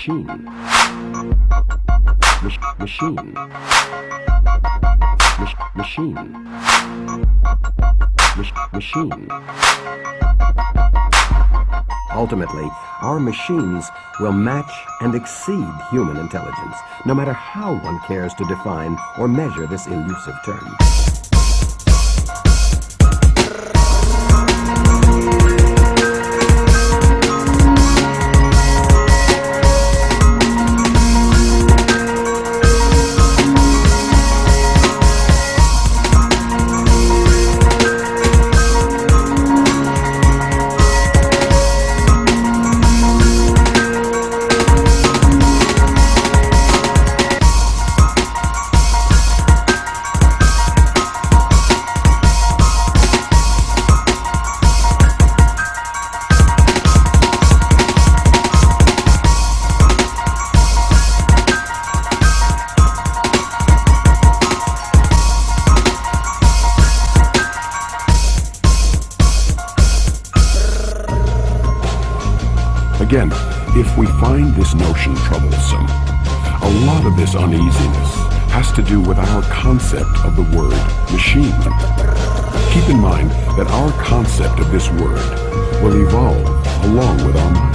Machine. Machine. Machine. Machine. Ultimately, our machines will match and exceed human intelligence, no matter how one cares to define or measure this elusive term. Again, if we find this notion troublesome, a lot of this uneasiness has to do with our concept of the word machine. Keep in mind that our concept of this word will evolve along with our mind.